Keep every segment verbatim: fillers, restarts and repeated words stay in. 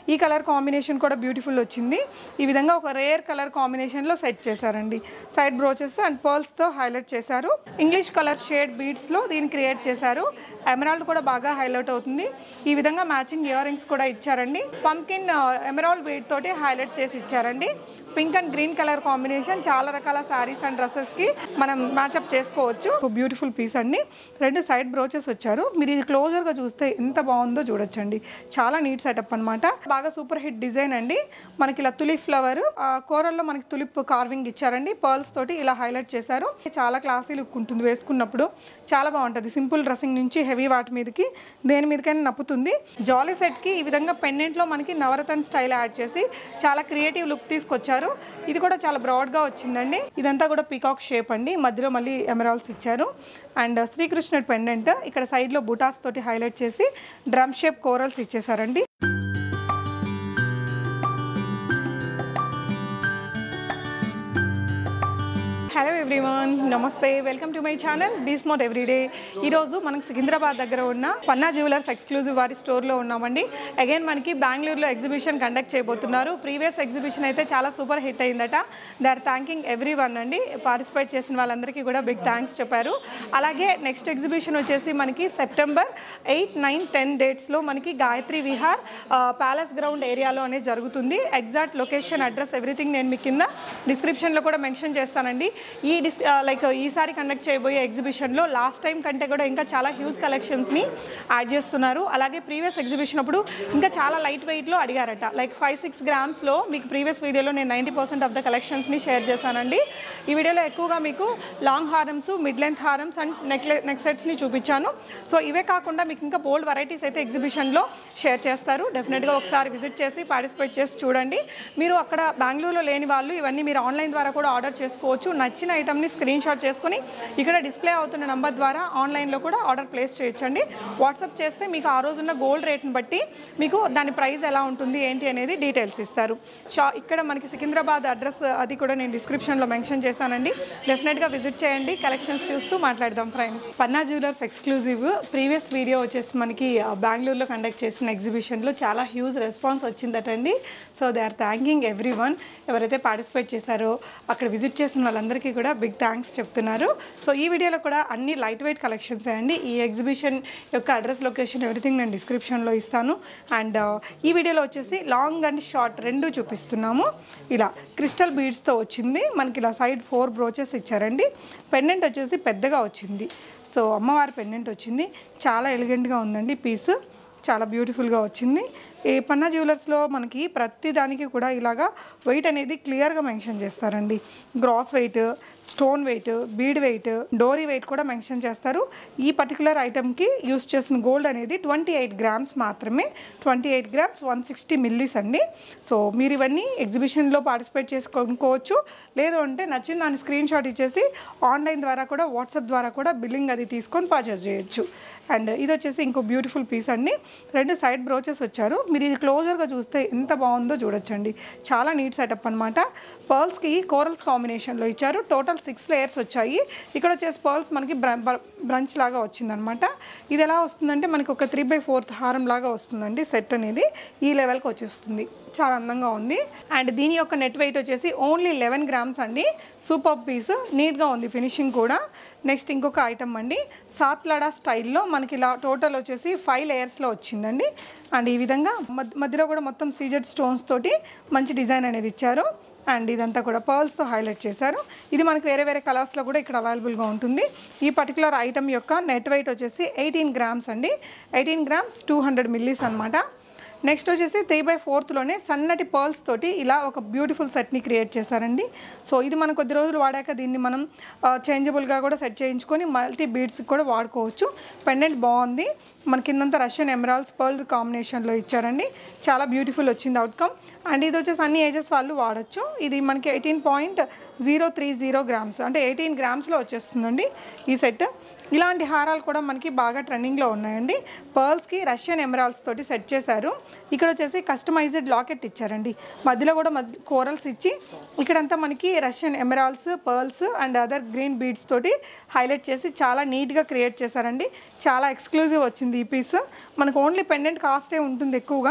ఈ colour combination కూడా beautiful వచ్చింది. ఈ విధంగా ఒక రేర్ కలర్ కాంబినేషన్లో సెట్ చేశారండి. సైడ్ బ్రోచెస్ అండ్ పర్ల్స్తో హైలైట్ చేశారు. ఇంగ్లీష్ కలర్ షేడ్ బీడ్స్లో దీన్ని క్రియేట్ చేశారు. ఎమరాల్డ్ కూడా బాగా హైలైట్ అవుతుంది. ఈ విధంగా మ్యాచింగ్ ఇయర్ రింగ్స్ కూడా ఇచ్చారండి. పంకిన్ ఎమరాల్డ్ బీడ్ తోటి హైలైట్ చేసి ఇచ్చారండి. Pink and green colour combination చాలా రకాల శారీస్ అండ్ డ్రెస్సెస్కి మనం మ్యాచ్అప్ చేసుకోవచ్చు. బ్యూటిఫుల్ పీస్ అండి. రెండు సైడ్ బ్రోచెస్ వచ్చారు. మీరు ఇది క్లోజర్గా చూస్తే ఎంత బాగుందో చూడొచ్చండి. చాలా నీట్ సెటప్ అనమాట. బాగా సూపర్ హిట్ డిజైన్ అండి. మనకి ఇలా తులిప్ ఫ్లవర్ కోరల్లో మనకి తులిప్ కార్వింగ్ ఇచ్చారండి. పర్ల్స్ తోటి ఇలా హైలైట్ చేశారు. చాలా క్లాసీ లుక్ ఉంటుంది వేసుకున్నప్పుడు. చాలా బాగుంటుంది. సింపుల్ డ్రెస్సింగ్ నుంచి హెవీ వాటి మీదకి దేని మీదకైనా నప్పుతుంది. జాలీ సెట్కి ఈ విధంగా పెండెంట్లో మనకి నవరత్న స్టైల్ యాడ్ చేసి చాలా క్రియేటివ్ లుక్ తీసుకొచ్చారు. ఇది కూడా చాలా బ్రాడ్గా వచ్చిందండి. ఇదంతా కూడా పీకాక్ షేప్ అండి. మధ్యలో మళ్ళీ ఎమరాల్డ్స్ ఇచ్చారు. అండ్ శ్రీకృష్ణుడి పెండెంట్ ఇక్కడ సైడ్లో బుటాస్ తోటి హైలైట్ చేసి డ్రమ్ షేప్ కోరల్స్ ఇచ్చేసారండి. హలో ఎవ్రీవన్, నమస్తే, welcome to my channel be smart everyday. ఈరోజు మనకి సికింద్రాబాద్ దగ్గర ఉన్న పన్నా జ్యువెలర్స్ ఎక్స్క్లూజివ్ వారి స్టోర్లో ఉన్నామండి. అగైన్ మనకి బెంగళూరులో ఎగ్జిబిషన్ కండక్ట్ చేయబోతున్నారు. ప్రీవియస్ ఎగ్జిబిషన్ అయితే చాలా సూపర్ హిట్ అయిందట. They are thanking every one అండి. పార్టిసిపేట్ చేసిన వాళ్ళందరికీ కూడా బిగ్ థ్యాంక్స్ చెప్పారు. అలాగే నెక్స్ట్ ఎగ్జిబిషన్ వచ్చేసి మనకి సెప్టెంబర్ ఎయిట్ నైన్ టెన్ డేట్స్లో మనకి గాయత్రి విహార్ ప్యాలెస్ గ్రౌండ్ ఏరియాలో అనేది జరుగుతుంది. ఎగ్జాక్ట్ లొకేషన్, అడ్రస్, ఎవ్రీథింగ్ నేను మీ కింద డిస్క్రిప్షన్లో కూడా మెన్షన్ చేస్తానండి. ఈ డిస్ లైక్ ఈసారి కండక్ట్ చేయబోయే ఎగ్జిబిషన్లో లాస్ట్ టైం కంటే కూడా ఇంకా చాలా హ్యూజ్ కలెక్షన్స్ని యాడ్ చేస్తున్నారు. అలాగే ప్రీవియస్ ఎగ్జిబిషన్ అప్పుడు ఇంకా చాలా లైట్ వెయిట్లో అడిగారట. లైక్ ఫైవ్ సిక్స్ గ్రామ్స్లో మీకు ప్రీవియస్ వీడియోలో నేను నైంటీ పర్సెంట్ ఆఫ్ ద కలెక్షన్స్ని షేర్ చేశానండి. ఈ వీడియోలో ఎక్కువగా మీకు లాంగ్ హారమ్స్, మిడ్ లెంత్ హారమ్స్ అండ్ నెక్లె నెక్ సెట్స్ని చూపించాను. సో ఇవే కాకుండా మీకు ఇంకా బోల్డ్ వెరైటీస్ అయితే ఎగ్జిబిషన్లో షేర్ చేస్తారు. డెఫినెట్గా ఒకసారి విజిట్ చేసి పార్టిసిపేట్ చేసి చూడండి. మీరు అక్కడ బెంగళూరులో లేని వాళ్ళు ఇవన్నీ మీరు ఆన్లైన్ ద్వారా కూడా ఆర్డర్ చేసుకోవచ్చు. నచ్చిన ఐటమ్ని స్క్రీన్ షాట్ చేసుకుని ఇక్కడ డిస్ప్లే అవుతున్న నెంబర్ ద్వారా ఆన్లైన్లో కూడా ఆర్డర్ ప్లేస్ చేయొచ్చండి. వాట్సాప్ చేస్తే మీకు ఆ రోజున్న గోల్డ్ రేట్ని బట్టి మీకు దాని ప్రైస్ ఎలా ఉంటుంది ఏంటి అనేది డీటెయిల్స్ ఇస్తారు. షా ఇక్కడ మనకి సికింద్రాబాద్ అడ్రస్ అది కూడా నేను డిస్క్రిప్షన్లో మెన్షన్ చేశానండి. డెఫినెట్గా విజిట్ చేయండి. కలెక్షన్స్ చూస్తూ మాట్లాడదాం friends. Panna jewellers exclusive previous video వచ్చేసి మనకి బెంగళూరులో కండక్ట్ చేసిన ఎగ్జిబిషన్లో చాలా హ్యూజ్ రెస్పాన్స్ వచ్చిందటండి. So they are thanking every one. ఎవరైతే పార్టిసిపేట్ చేశారో అక్కడ విజిట్ చేసిన వాళ్ళందరికీ కూడా బిగ్ థ్యాంక్స్ చెప్తున్నారు. సో ఈ వీడియోలో కూడా అన్ని లైట్ వెయిట్ కలెక్షన్స్ అండి. ఈ ఎగ్జిబిషన్ యొక్క అడ్రస్, లొకేషన్, ఎవ్రీథింగ్ నేను డిస్క్రిప్షన్లో ఇస్తాను. అండ్ ఈ వీడియోలో వచ్చేసి లాంగ్ అండ్ షార్ట్ రెండు చూపిస్తున్నాము. ఇలా క్రిస్టల్ బీడ్స్తో వచ్చింది. మనకి ఇలా సైడ్ ఫోర్ బ్రోచెస్ ఇచ్చారండి. పెండెంట్ వచ్చేసి పెద్దగా వచ్చింది. సో అమ్మవారి పెండెంట్ వచ్చింది. చాలా ఎలిగెంట్గా ఉందండి పీస్. చాలా బ్యూటిఫుల్గా వచ్చింది. ఈ పన్నా జ్యువెలర్స్లో మనకి ప్రతి దానికి కూడా ఇలాగా వెయిట్ అనేది క్లియర్గా మెన్షన్ చేస్తారండి. Gross weight, stone weight, bead weight, డోరీ వెయిట్ కూడా మెన్షన్ చేస్తారు. ఈ పర్టికులర్ ఐటమ్కి యూస్ చేసిన గోల్డ్ అనేది ట్వంటీ ఎయిట్ గ్రామ్స్ మాత్రమే. Twenty eight grams one sixty millis అండి. సో మీరు ఇవన్నీ ఎగ్జిబిషన్లో పార్టిసిపేట్ చేసి కొనుక్కోవచ్చు. లేదు అంటే నచ్చిన దాన్ని స్క్రీన్ షాట్ ఇచ్చేసి ఆన్లైన్ ద్వారా కూడా, వాట్సాప్ ద్వారా కూడా బిల్లింగ్ అది తీసుకొని పర్చేస్ చేయొచ్చు. అండ్ ఇది వచ్చేసి ఇంకో బ్యూటిఫుల్ పీస్ అండి. రెండు సైడ్ బ్రోచెస్ వచ్చారు. మీరు ఇది క్లోజర్గా చూస్తే ఎంత బాగుందో చూడొచ్చండి. చాలా నీట్ సెటప్ అనమాట. పర్ల్స్కి కోరల్స్ కాంబినేషన్లో ఇచ్చారు. టోటల్ సిక్స్ లేయర్స్ వచ్చాయి. ఇక్కడ వచ్చేసి పర్ల్స్ మనకి బ్రంచ్ లాగా వచ్చిందనమాట. ఇది ఎలా వస్తుందంటే మనకి ఒక త్రీ బై ఫోర్త్ హారం లాగా వస్తుందండి. సెట్ అనేది ఈ లెవెల్కి వచ్చేస్తుంది. చాలా అందంగా ఉంది. అండ్ దీని యొక్క నెట్ వెయిట్ వచ్చేసి ఓన్లీ లెవెన్ గ్రామ్స్ అండి. సూపర్ పీస్, నీట్గా ఉంది ఫినిషింగ్ కూడా. నెక్స్ట్ ఇంకొక ఐటమ్ అండి, సాత్లడా స్టైల్లో మనకి ఇలా టోటల్ వచ్చేసి ఫైవ్ లేయర్స్లో వచ్చిందండి. అండ్ ఈ విధంగా మధ్యలో కూడా మొత్తం సీజెడ్ స్టోన్స్ తోటి మంచి డిజైన్ అనేది ఇచ్చారు. అండ్ ఇదంతా కూడా పర్ల్స్తో హైలైట్ చేశారు. ఇది మనకి వేరే వేరే కలర్స్లో కూడా ఇక్కడ అవైలబుల్గా ఉంటుంది. ఈ పర్టికులర్ ఐటమ్ యొక్క నెట్ వెయిట్ వచ్చేసి ఎయిటీన్ గ్రామ్స్ అండి. Eighteen grams two hundred millis అనమాట. నెక్స్ట్ వచ్చేసి త్రీ బై ఫోర్త్లోనే సన్నటి పర్ల్స్ తోటి ఇలా ఒక బ్యూటిఫుల్ సెట్ని క్రియేట్ చేశారండి. సో ఇది మనం కొద్ది రోజులు వాడాక దీన్ని మనం చేంజబుల్గా కూడా సెట్ చేయించుకొని మల్టీ బీడ్స్కి కూడా వాడుకోవచ్చు. పెండెంట్ బాగుంది. మన కిందంతా రష్యన్ ఎమరాల్డ్స్ పర్ల్ కాంబినేషన్లో ఇచ్చారండి. చాలా బ్యూటిఫుల్ వచ్చింది అవుట్కమ్. అండ్ ఇది వచ్చేసి అన్ని ఏజెస్ వాళ్ళు వాడచ్చు. ఇది మనకి eighteen point zero three zero grams అంటే ఎయిటీన్ గ్రామ్స్లో వచ్చేస్తుందండి ఈ సెట్. ఇలాంటి హారాలు కూడా మనకి బాగా ట్రెండింగ్లో ఉన్నాయండి. పర్ల్స్కి రష్యన్ ఎమరాల్డ్స్ తోటి సెట్ చేశారు. ఇక్కడ వచ్చేసి కస్టమైజ్డ్ లాకెట్ ఇచ్చారండి. మధ్యలో కూడా మధ్య కోరల్స్ ఇచ్చి ఇక్కడంతా మనకి Russian emeralds, pearls and other green beads తోటి హైలైట్ చేసి చాలా నీట్గా క్రియేట్ చేశారండి. చాలా ఎక్స్క్లూజివ్ వచ్చింది ఈ పీస్. మనకు ఓన్లీ పెండెంట్ కాస్టే ఉంటుంది ఎక్కువగా.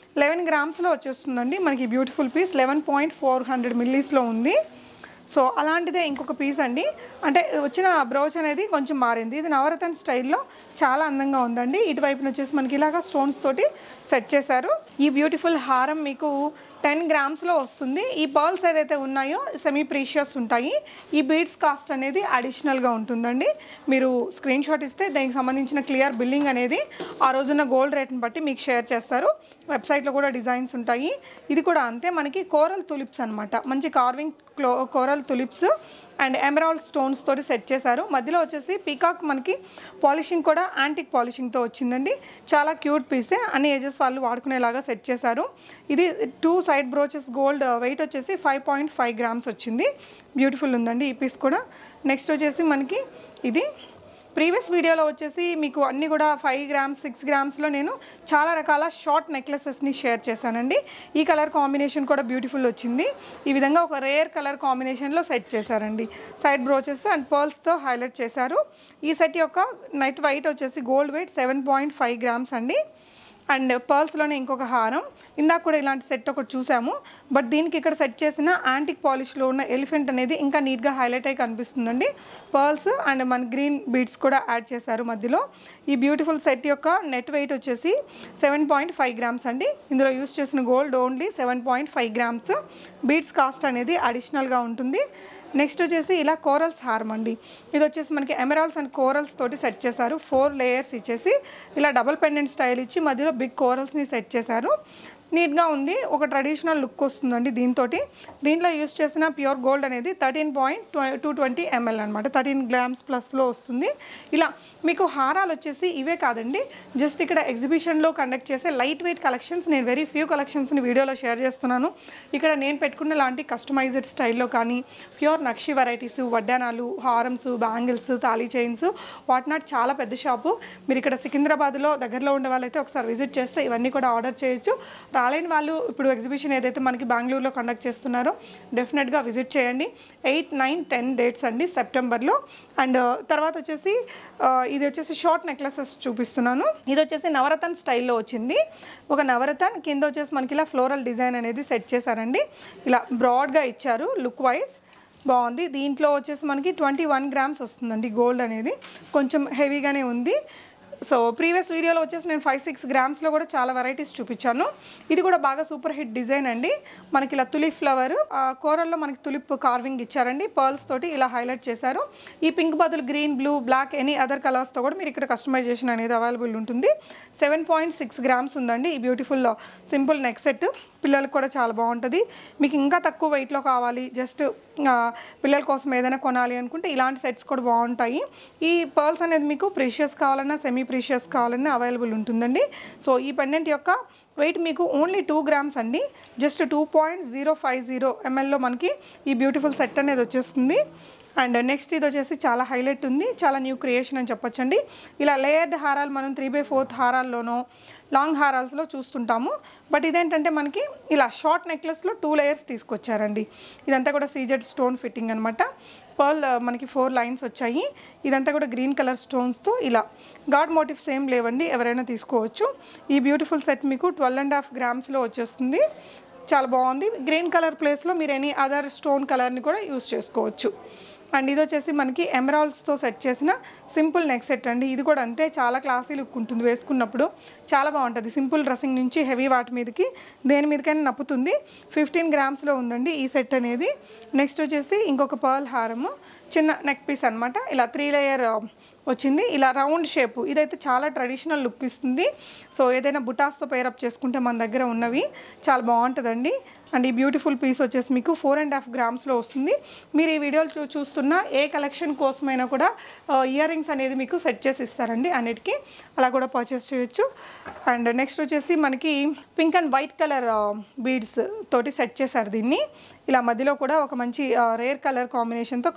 లెవెన్ గ్రామ్స్లో వచ్చేస్తుందండి మనకి beautiful piece. Eleven point four hundred మిల్లీస్లో ఉంది. సో అలాంటిదే ఇంకొక పీస్ అండి. అంటే వచ్చిన బ్రోచ్ అనేది కొంచెం మారింది. ఇది నవరత్న స్టైల్లో చాలా అందంగా ఉందండి. ఇటువైపున వచ్చేసి మనకి ఇలాగా స్టోన్స్ తోటి సెట్ చేశారు. ఈ బ్యూటిఫుల్ హారం మీకు టెన్ గ్రామ్స్లో వస్తుంది. ఈ పర్ల్స్ ఏదైతే ఉన్నాయో సెమీ ప్రీషియస్ ఉంటాయి. ఈ బీడ్స్ కాస్ట్ అనేది అడిషనల్గా ఉంటుందండి. మీరు స్క్రీన్ షాట్ ఇస్తే దానికి సంబంధించిన క్లియర్ బిల్లింగ్ అనేది ఆ రోజున్న గోల్డ్ రేట్ని బట్టి మీకు షేర్ చేస్తారు. వెబ్సైట్లో కూడా డిజైన్స్ ఉంటాయి. ఇది కూడా అంతే, మనకి కోరల్ తులిప్స్ అనమాట. మంచి కార్వింగ్ క్లో coral tulips and emerald stones తోటి సెట్ చేశారు. మధ్యలో వచ్చేసి పీకాక్ మనకి పాలిషింగ్ కూడా యాంటిక్ పాలిషింగ్తో వచ్చిందండి. చాలా క్యూట్ పీసే, అన్ని ఏజెస్ వాళ్ళు వాడుకునేలాగా సెట్ చేశారు. ఇది two side brooches gold weight వచ్చేసి ఫైవ్ పాయింట్ ఫైవ్ గ్రామ్స్ వచ్చింది. బ్యూటిఫుల్ ఉందండి ఈ పీస్ కూడా. నెక్స్ట్ వచ్చేసి మనకి ఇది ప్రీవియస్ వీడియోలో వచ్చేసి మీకు అన్నీ కూడా ఫైవ్ గ్రామ్స్ సిక్స్ గ్రామ్స్లో నేను చాలా రకాల షార్ట్ నెక్లెసెస్ని షేర్ చేశానండి. ఈ కలర్ కాంబినేషన్ కూడా బ్యూటిఫుల్ వచ్చింది. ఈ విధంగా ఒక రేర్ కలర్ కాంబినేషన్లో సెట్ చేశారండి. సైడ్ బ్రోచెస్ అండ్ పర్ల్స్తో హైలైట్ చేశారు. ఈ సెట్ యొక్క నెట్ వెయిట్ వచ్చేసి gold weight seven point five grams అండి. అండ్ పర్ల్స్లోనే ఇంకొక హారం, ఇందాక కూడా ఇలాంటి సెట్ ఒకటి చూసాము. బట్ దీనికి ఇక్కడ సెట్ చేసిన యాంటిక్ పాలిష్లో ఉన్న ఎలిఫెంట్ అనేది ఇంకా నీట్గా హైలైట్ అయి కనిపిస్తుందండి. పర్ల్స్ అండ్ మన గ్రీన్ బీడ్స్ కూడా యాడ్ చేశారు మధ్యలో. ఈ బ్యూటిఫుల్ సెట్ యొక్క నెట్ వెయిట్ వచ్చేసి సెవెన్ పాయింట్ ఫైవ్ గ్రామ్స్ అండి. ఇందులో యూస్ చేసిన gold only seven point five grams. Beads cost అనేది అడిషనల్గా ఉంటుంది. నెక్స్ట్ వచ్చేసి ఇలా కోరల్స్ హారం అండి. ఇది వచ్చేసి మనకి ఎమరాల్డ్స్ అండ్ కోరల్స్ తోటి సెట్ చేశారు. ఫోర్ లేయర్స్ ఇచ్చేసి ఇలా డబుల్ పెండెంట్ స్టైల్ ఇచ్చి మధ్యలో బిగ్ కోరల్స్ని సెట్ చేశారు. నీట్గా ఉంది, ఒక ట్రెడిషనల్ లుక్ వస్తుందండి దీంతో. దీంట్లో యూస్ చేసిన ప్యూర్ గోల్డ్ అనేది thirteen point two twenty ML అనమాట. థర్టీన్ గ్రామ్స్ ప్లస్లో వస్తుంది. ఇలా మీకు హారాలు వచ్చేసి ఇవే కాదండి, జస్ట్ ఇక్కడ ఎగ్జిబిషన్లో కండక్ట్ చేసే లైట్ వెయిట్ కలెక్షన్స్ నేను వెరీ ఫ్యూ కలెక్షన్స్ని వీడియోలో షేర్ చేస్తున్నాను. ఇక్కడ నేను పెట్టుకున్న లాంటి కస్టమైజ్డ్ స్టైల్లో కానీ ప్యూర్ నక్షి వెరైటీస్, వడ్డానాలు, హారమ్స్, బ్యాంగిల్స్, తాళీ చైన్స్, వాట్ నాట్ చాలా పెద్ద షాపు. మీరు ఇక్కడ సికింద్రాబాద్లో దగ్గరలో ఉండే వాళ్ళైతే ఒకసారి విజిట్ చేస్తే ఇవన్నీ కూడా ఆర్డర్ చేయొచ్చు. రాలేని వాళ్ళు ఇప్పుడు ఎగ్జిబిషన్ ఏదైతే మనకి బెంగళూరులో కండక్ట్ చేస్తున్నారో డెఫినెట్గా విజిట్ చేయండి. ఎయిట్ నైన్ టెన్ డేట్స్ అండి సెప్టెంబర్లో. అండ్ తర్వాత వచ్చేసి ఇది వచ్చేసి షార్ట్ నెక్లెసెస్ చూపిస్తున్నాను. ఇది వచ్చేసి నవరత్న స్టైల్లో వచ్చింది. ఒక నవరత్న కింద వచ్చేసి మనకి ఇలా ఫ్లోరల్ డిజైన్ అనేది సెట్ చేశారండి. ఇలా బ్రాడ్గా ఇచ్చారు, లుక్ వైజ్ బాగుంది. దీంట్లో వచ్చేసి మనకి ట్వంటీ వన్ గ్రామ్స్ వస్తుందండి గోల్డ్ అనేది. కొంచెం హెవీగానే ఉంది. సో ప్రీవియస్ వీడియోలో వచ్చేసి నేను ఫైవ్ సిక్స్ గ్రామ్స్లో కూడా చాలా వెరైటీస్ చూపించాను. ఇది కూడా బాగా సూపర్ హిట్ డిజైన్ అండి. మనకి ఇలా తులిప్ ఫ్లవర్ కోరల్లో మనకి తులిప్ కార్వింగ్ ఇచ్చారండి. పర్ల్స్ తోటి ఇలా హైలైట్ చేశారు. ఈ పింక్ బదులు green, blue, black any other కలర్స్తో కూడా మీరు ఇక్కడ కస్టమైజేషన్ అనేది అవైలబుల్ ఉంటుంది. సెవెన్ పాయింట్ సిక్స్ గ్రామ్స్ ఉందండి ఈ బ్యూటిఫుల్ సింపుల్ నెక్ సెట్. పిల్లలకు కూడా చాలా బాగుంటుంది. మీకు ఇంకా తక్కువ వెయిట్లో కావాలి, జస్ట్ పిల్లల కోసం ఏదైనా కొనాలి అనుకుంటే ఇలాంటి సెట్స్ కూడా బాగుంటాయి. ఈ పర్ల్స్ అనేది మీకు ప్రీషియస్ కావాలన్నా సెమీ ప్రీషియస్ కావాలన్నా అవైలబుల్ ఉంటుందండి. సో ఈ పెండెంట్ యొక్క వెయిట్ మీకు ఓన్లీ టూ గ్రామ్స్ అండి. Just two point zero five zero ఎంఎల్లో మనకి ఈ బ్యూటిఫుల్ సెట్ అనేది వచ్చేస్తుంది. అండ్ నెక్స్ట్ ఇది వచ్చేసి చాలా హైలైట్ ఉంది, చాలా న్యూ క్రియేషన్ అని చెప్పొచ్చండి. ఇలా లేయర్డ్ హారాలు మనం త్రీ బై ఫోర్త్ హారాల్లోనో లాంగ్ హారాల్స్లో చూస్తుంటాము. బట్ ఇదేంటంటే మనకి ఇలా షార్ట్ నెక్లెస్లో టూ లేయర్స్ తీసుకొచ్చారండి. ఇదంతా కూడా సీజెడ్ స్టోన్ ఫిట్టింగ్ అనమాట. పర్ల్ మనకి ఫోర్ లైన్స్ వచ్చాయి. ఇదంతా కూడా గ్రీన్ కలర్ స్టోన్స్తో ఇలా గాడ్ మోటివ్స్ ఏం లేవండి, ఎవరైనా తీసుకోవచ్చు. ఈ బ్యూటిఫుల్ సెట్ మీకు ట్వెల్వ్ అండ్ హాఫ్ గ్రామ్స్లో వచ్చేస్తుంది. చాలా బాగుంది. గ్రీన్ కలర్ ప్లేస్లో మీరు ఎనీ అదర్ స్టోన్ కలర్ని కూడా యూస్ చేసుకోవచ్చు. అండ్ ఇది వచ్చేసి మనకి ఎమరాల్డ్స్తో సెట్ చేసిన సింపుల్ నెక్ సెట్ అండి. ఇది కూడా అంతే, చాలా క్లాసీ లుక్ ఉంటుంది వేసుకున్నప్పుడు, చాలా బాగుంటుంది. సింపుల్ డ్రెస్సింగ్ నుంచి హెవీ వాటి మీదకి దేని మీదకైనా నప్పుతుంది. ఫిఫ్టీన్ గ్రామ్స్లో ఉందండి ఈ సెట్ అనేది. నెక్స్ట్ వచ్చేసి ఇంకొక పర్ల్ హారము, చిన్న నెక్ పీస్ అనమాట. ఇలా త్రీ లేయర్ వచ్చింది, ఇలా రౌండ్ షేపు. ఇదైతే చాలా ట్రెడిషనల్ లుక్ ఇస్తుంది. సో ఏదైనా బుటాస్తో పేరప్ చేసుకుంటే మన దగ్గర ఉన్నవి చాలా బాగుంటుందండి. అండ్ ఈ బ్యూటిఫుల్ పీస్ వచ్చేసి మీకు ఫోర్ అండ్ హాఫ్ గ్రామ్స్లో వస్తుంది. మీరు ఈ వీడియోలు చూ చూస్తున్న ఏ కలెక్షన్ కోసమైనా కూడా ఇయర్ రింగ్స్ అనేది మీకు సెట్ చేసి ఇస్తారండి అన్నిటికీ, అలా కూడా పర్చేస్ చేయొచ్చు. అండ్ నెక్స్ట్ వచ్చేసి మనకి pink and white colour beads తోటి సెట్ చేశారు దీన్ని. ఇలా మధ్యలో కూడా ఒక మంచి రేర్ కలర్ కాంబినేషన్తో కార్వింగ్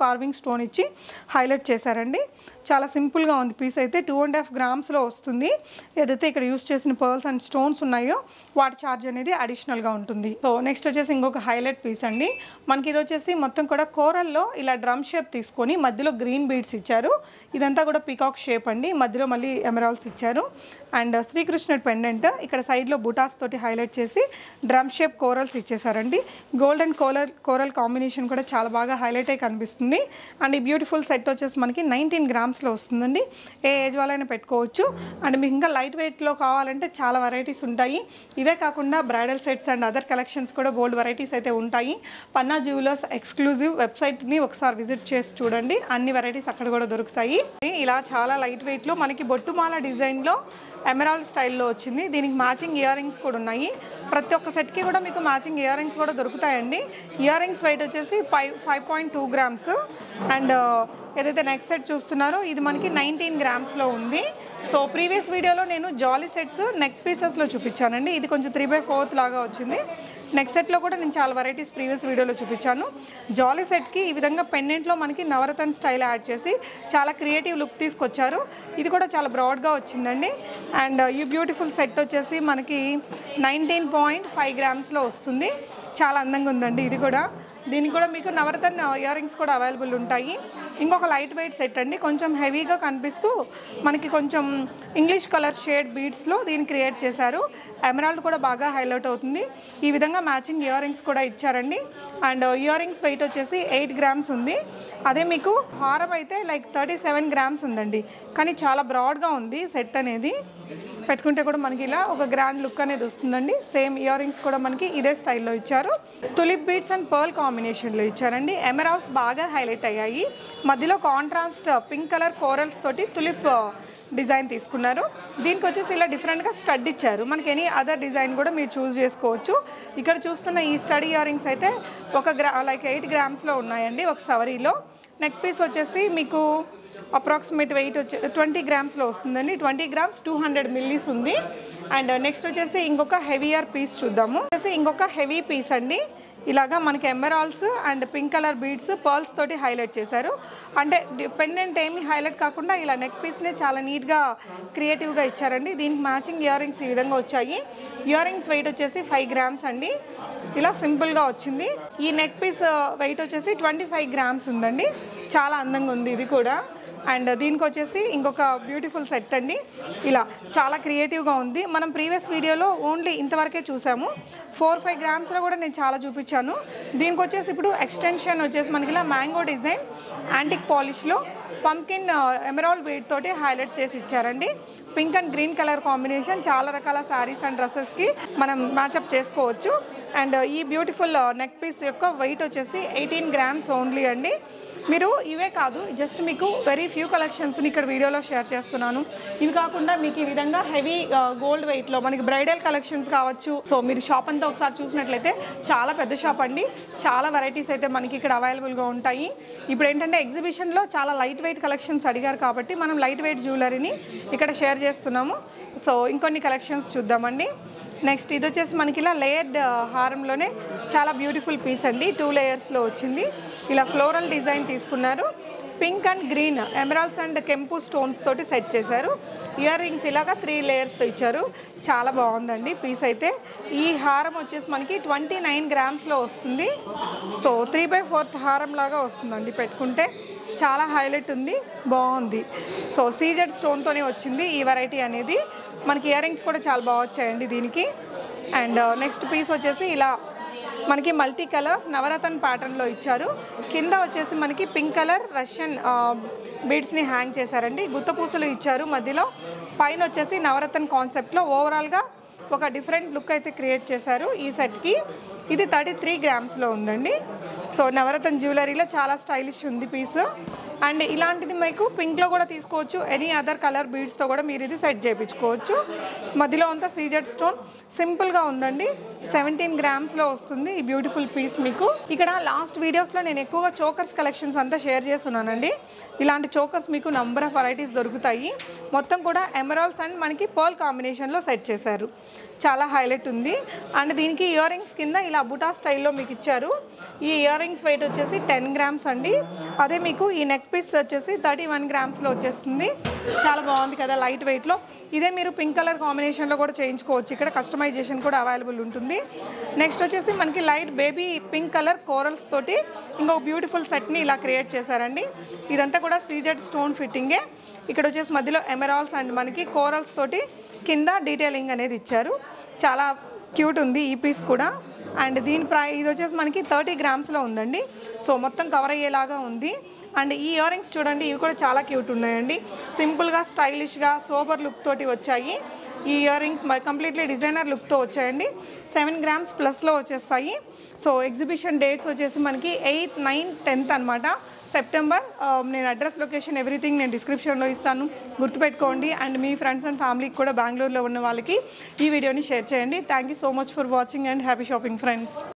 స్టోన్ ఇచ్చి హైలైట్ చేశారండి. చాలా సింపుల్గా ఉంది పీస్ అయితే. టూ అండ్ హాఫ్ గ్రామ్స్లో వస్తుంది. ఏదైతే ఇక్కడ యూస్ చేసిన పర్ల్స్ అండ్ స్టోన్స్ ఉన్నాయో వాటి ఛార్జ్ అనేది అడిషనల్గా ఉంటుంది. సో నెక్స్ట్ వచ్చేసి ఇంకొక హైలైట్ పీస్ అండి. మనకి ఇది వచ్చేసి మొత్తం కూడా కోరల్లో ఇలా డ్రమ్ షేప్ తీసుకొని మధ్యలో గ్రీన్ బీడ్స్ ఇచ్చారు. ఇదంతా కూడా పీకాక్ షేప్ అండి. మధ్యలో మళ్ళీ ఎమరాల్డ్స్ ఇచ్చారు. అండ్ శ్రీకృష్ణుడి పెండెంట్ ఇక్కడ సైడ్లో బుటాస్ తోటి హైలైట్ చేసి డ్రమ్ షేప్ కోరల్స్ ఇచ్చేసారండి. Gold and coral coral combination కూడా చాలా బాగా హైలైట్ అయి కనిపిస్తుంది. అండ్ ఈ బ్యూటిఫుల్ సెట్ వచ్చేసి మనకి నైన్టీన్ గ్రామ్స్లో వస్తుందండి. ఏ ఏజ్ వాళ్ళైనా పెట్టుకోవచ్చు. అండ్ మీకు ఇంకా లైట్ వెయిట్లో కావాలంటే చాలా వెరైటీస్ ఉంటాయి. ఇవే కాకుండా bridal sets and other collections కూడా బోల్డ్ వెరైటీస్ అయితే ఉంటాయి. పన్నా జ్యువెలర్స్ ఎక్స్క్లూజివ్ వెబ్సైట్ని ఒకసారి విజిట్ చేసి చూడండి. అన్ని వెరైటీస్ అక్కడ కూడా దొరుకుతాయి. ఇలా చాలా లైట్ వెయిట్లో మనకి బొట్టుమాల డిజైన్లో ఎమరాల్డ్ స్టైల్లో వచ్చింది. దీనికి మ్యాచింగ్ ఇయర్ రింగ్స్ కూడా ఉన్నాయి. ప్రతి ఒక్క సెట్కి కూడా మీకు మ్యాచింగ్ ఇయర్ రింగ్స్ కూడా దొరుకుతాయండి. ఇయర్ రింగ్స్ వెయిట్ వచ్చేసి five five point two grams. And ఏదైతే నెక్స్ట్ సెట్ చూస్తున్నారో ఇది మనకి నైన్టీన్ గ్రామ్స్లో ఉంది. సో ప్రీవియస్ వీడియోలో నేను జాలీ సెట్స్ నెక్ పీసెస్లో చూపించానండి. ఇది కొంచెం త్రీ బై ఫోర్త్ లాగా వచ్చింది. నెక్స్ట్ సెట్లో కూడా నేను చాలా వెరైటీస్ ప్రీవియస్ వీడియోలో చూపించాను. జాలీ సెట్కి ఈ విధంగా పెండెంట్లో మనకి నవరత్న స్టైల్ యాడ్ చేసి చాలా క్రియేటివ్ లుక్ తీసుకొచ్చారు. ఇది కూడా చాలా బ్రాడ్గా వచ్చిందండి. అండ్ ఈ బ్యూటిఫుల్ సెట్ వచ్చేసి మనకి నైన్టీన్ పాయింట్ ఫైవ్ గ్రామ్స్లో వస్తుంది. చాలా అందంగా ఉందండి ఇది కూడా. దీనికి కూడా మీకు నవరత్న ఇయర్ రింగ్స్ కూడా అవైలబుల్ ఉంటాయి. ఇంకొక లైట్ వెయిట్ సెట్ అండి. కొంచెం హెవీగా కనిపిస్తూ మనకి కొంచెం ఇంగ్లీష్ కలర్ షేడ్ బీడ్స్లో దీన్ని క్రియేట్ చేశారు. ఎమరాల్డ్ కూడా బాగా హైలైట్ అవుతుంది. ఈ విధంగా మ్యాచింగ్ ఇయర్ రింగ్స్ కూడా ఇచ్చారండి. అండ్ ఇయర్ రింగ్స్ వెయిట్ వచ్చేసి ఎయిట్ గ్రామ్స్ ఉంది. అదే మీకు హారం అయితే లైక్ థర్టీ సెవెన్ గ్రామ్స్ ఉందండి. కానీ చాలా బ్రాడ్గా ఉంది సెట్ అనేది. పెట్టుకుంటే కూడా మనకి ఇలా ఒక గ్రాండ్ లుక్ అనేది వస్తుందండి. సేమ్ ఇయర్ రింగ్స్ కూడా మనకి ఇదే స్టైల్లో ఇచ్చారు. తులిప్ బీడ్స్ అండ్ పర్ల్ కాంబినేషన్లో ఇచ్చారండి. ఎమరాల్డ్స్ బాగా హైలైట్ అయ్యాయి. మధ్యలో కాంట్రాస్ట్ పింక్ కలర్ కోరల్స్ తోటి తులిప్ డిజైన్ తీసుకున్నారు. దీనికి వచ్చేసి ఇలా డిఫరెంట్గా స్టడ్ ఇచ్చారు. మనకి ఎనీ అదర్ డిజైన్ కూడా మీరు చూస్ చేసుకోవచ్చు. ఇక్కడ చూస్తున్న ఈ స్టడ్ ఇయర్ రింగ్స్ అయితే ఒక గ్రా లైక్ ఎయిట్ గ్రామ్స్లో ఉన్నాయండి ఒక సవరీలో. నెక్ పీస్ వచ్చేసి మీకు అప్రాక్సిమేట్ వెయిట్ వచ్చే ట్వంటీ గ్రామ్స్లో వస్తుందండి. Twenty grams two hundred millis ఉంది. అండ్ నెక్స్ట్ వచ్చేసి ఇంకొక హెవీయర్ పీస్ చూద్దాము. వచ్చేసి ఇంకొక హెవీ పీస్ అండి. ఇలాగా మనకి emeralds and pink colour beads pearls తోటి హైలైట్ చేశారు. అంటే పెండెంట్ ఏమి హైలైట్ కాకుండా ఇలా నెక్ పీస్ని చాలా నీట్గా క్రియేటివ్గా ఇచ్చారండి. దీనికి మ్యాచింగ్ ఇయర్ రింగ్స్ ఈ విధంగా వచ్చాయి. ఇయర్ రింగ్స్ వెయిట్ వచ్చేసి ఫైవ్ గ్రామ్స్ అండి. ఇలా సింపుల్గా వచ్చింది. ఈ నెక్ పీస్ వెయిట్ వచ్చేసి ట్వంటీ ఫైవ్ గ్రామ్స్ ఉందండి. చాలా అందంగా ఉంది ఇది కూడా. అండ్ దీనికి వచ్చేసి ఇంకొక బ్యూటిఫుల్ సెట్ అండి. ఇలా చాలా క్రియేటివ్గా ఉంది. మనం ప్రీవియస్ వీడియోలో ఓన్లీ ఇంతవరకే చూసాము. ఫోర్ ఫైవ్ గ్రామ్స్లో కూడా నేను చాలా చూపించాను. దీనికి వచ్చేసి ఇప్పుడు ఎక్స్టెన్షన్ వచ్చేసి మనకి ఇలా మ్యాంగో డిజైన్ యాంటిక్ పాలిష్లో పంకిన్ ఎమరాల్డ్ బీడ్ తోటి హైలైట్ చేసి ఇచ్చారండి. Pink and green colour combination చాలా రకాల శారీస్ అండ్ డ్రెస్సెస్కి మనం మ్యాచప్ చేసుకోవచ్చు. అండ్ ఈ బ్యూటిఫుల్ నెక్ పీస్ యొక్క వెయిట్ వచ్చేసి ఎయిటీన్ గ్రామ్స్ ఓన్లీ అండి. మీరు ఇవే కాదు, జస్ట్ మీకు వెరీ ఫ్యూ కలెక్షన్స్ని ఇక్కడ వీడియోలో షేర్ చేస్తున్నాను. ఇవి కాకుండా మీకు ఈ విధంగా హెవీ గోల్డ్ వెయిట్లో మనకి బ్రైడల్ కలెక్షన్స్ కావచ్చు. సో మీరు షాప్ అంతా ఒకసారి చూసినట్లయితే చాలా పెద్ద షాప్ అండి. చాలా వెరైటీస్ అయితే మనకి ఇక్కడ అవైలబుల్గా ఉంటాయి. ఇప్పుడు ఏంటంటే ఎగ్జిబిషన్లో చాలా లైట్ వెయిట్ కలెక్షన్స్ అడిగారు కాబట్టి మనం లైట్ వెయిట్ జ్యువెలరీని ఇక్కడ షేర్ చేస్తున్నాము. సో ఇంకొన్ని కలెక్షన్స్ చూద్దామండి. నెక్స్ట్ ఇది వచ్చేసి మనకి ఇలా లేయర్డ్ హారంలోనే చాలా బ్యూటిఫుల్ పీస్ అండి. టూ లేయర్స్లో వచ్చింది. ఇలా ఫ్లోరల్ డిజైన్ తీసుకున్నారు. Pink and green emeralds and కెంపు స్టోన్స్ తోటి సెట్ చేశారు. ఇయర్ రింగ్స్ ఇలాగా త్రీ లేయర్స్తో ఇచ్చారు. చాలా బాగుందండి పీస్ అయితే. ఈ హారం వచ్చేసి మనకి ట్వంటీ నైన్ గ్రామ్స్లో వస్తుంది. సో త్రీ బై ఫోర్త్ హారం లాగా వస్తుందండి. పెట్టుకుంటే చాలా హైలైట్ ఉంది, బాగుంది. సో సీజెడ్ స్టోన్తోనే వచ్చింది ఈ వెరైటీ అనేది. మనకి ఇయర్ రింగ్స్ కూడా చాలా బాగా వచ్చాయండి దీనికి. అండ్ నెక్స్ట్ పీస్ వచ్చేసి ఇలా మనకి మల్టీ కలర్ నవరత్న ప్యాటర్న్లో ఇచ్చారు. కింద వచ్చేసి మనకి పింక్ కలర్ రష్యన్ బీడ్స్ని హ్యాంగ్ చేశారండి. గుత్తపూసలు ఇచ్చారు మధ్యలో. పైన వచ్చేసి నవరత్న కాన్సెప్ట్లో ఓవరాల్గా ఒక డిఫరెంట్ లుక్ అయితే క్రియేట్ చేశారు ఈ సెట్కి. ఇది థర్టీ త్రీ గ్రామ్స్లో ఉందండి. సో నవరత్న జ్యువెలరీలో చాలా స్టైలిష్ ఉంది పీస్. అండ్ ఇలాంటిది మీకు పింక్లో కూడా తీసుకోవచ్చు. ఎనీ అదర్ కలర్ బీడ్స్తో కూడా మీరు ఇది సెట్ చేయించుకోవచ్చు. మధ్యలో అంతా సీజెడ్ స్టోన్ సింపుల్గా ఉందండి. సెవెంటీన్ గ్రామ్స్లో వస్తుంది ఈ బ్యూటిఫుల్ పీస్ మీకు. ఇక్కడ లాస్ట్ వీడియోస్లో నేను ఎక్కువగా చోకర్స్ కలెక్షన్స్ అంతా షేర్ చేస్తున్నానండి. ఇలాంటి చోకర్స్ మీకు నంబర్ ఆఫ్ వెరైటీస్ దొరుకుతాయి. మొత్తం కూడా ఎమరాల్డ్స్ అండ్ మనకి పర్ల్ కాంబినేషన్లో సెట్ చేశారు. చాలా హైలైట్ ఉంది. అండ్ దీనికి ఇయర్ రింగ్స్ కింద ఇలా బుటా స్టైల్లో మీకు ఇచ్చారు. ఈ ఇయర్ రింగ్స్ వెయిట్ వచ్చేసి టెన్ గ్రామ్స్ అండి. అదే మీకు ఈ నెక్ పీస్ వచ్చేసి థర్టీ వన్ గ్రామ్స్లో వచ్చేస్తుంది. చాలా బాగుంది కదా లైట్ వెయిట్లో. ఇదే మీరు పింక్ కలర్ కాంబినేషన్లో కూడా చేయించుకోవచ్చు. ఇక్కడ కస్టమైజేషన్ కూడా అవైలబుల్ ఉంటుంది. నెక్స్ట్ వచ్చేసి మనకి light baby pink colour corals తోటి ఇంకొక బ్యూటిఫుల్ సెట్ని ఇలా క్రియేట్ చేశారండి. ఇదంతా కూడా సీజెడ్ స్టోన్ ఫిట్టింగే. ఇక్కడ వచ్చేసి మధ్యలో ఎమెరాల్స్ అండ్ మనకి కోరల్స్ తోటి కింద డీటెయిలింగ్ అనేది ఇచ్చారు. చాలా క్యూట్ ఉంది ఈ పీస్ కూడా. అండ్ దీని ప్రై ఇది వచ్చేసి మనకి థర్టీ గ్రామ్స్లో ఉందండి. సో మొత్తం కవర్ అయ్యేలాగా ఉంది. అండ్ ఈ ఇయర్ రింగ్స్ చూడండి, ఇవి కూడా చాలా క్యూట్ ఉన్నాయండి. సింపుల్గా స్టైలిష్గా సోబర్ లుక్ తోటి వచ్చాయి. ఈ ఇయర్ రింగ్స్ కంప్లీట్లీ డిజైనర్ లుక్తో వచ్చాయండి. సెవెన్ గ్రామ్స్ ప్లస్లో వచ్చేస్తాయి. సో ఎగ్జిబిషన్ డేట్స్ వచ్చేసి మనకి ఎయిత్ నైన్ టెన్త్ అనమాట సెప్టెంబర్. నేను అడ్రస్ లొకేషన్ ఎవ్రీథింగ్ నేను డిస్క్రిప్షన్లో ఇస్తాను, గుర్తుపెట్టుకోండి. అండ్ మీ ఫ్రెండ్స్ అండ్ ఫ్యామిలీకి కూడా బెంగళూరులో ఉన్న వాళ్ళకి ఈ వీడియోని షేర్ చేయండి. Thank you so much for watching and happy shopping friends.